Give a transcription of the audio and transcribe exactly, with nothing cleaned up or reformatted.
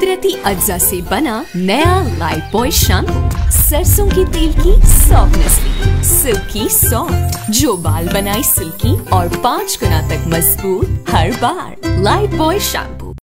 कुदरती अज्जा से बना नया लाइफबॉय शैम्पू सरसों के तेल की सॉफ्टनेस सिल्की सॉफ्ट, जो बाल बनाए सिल्की और पाँच गुना तक मजबूत हर बार। Lifebuoy shampoo.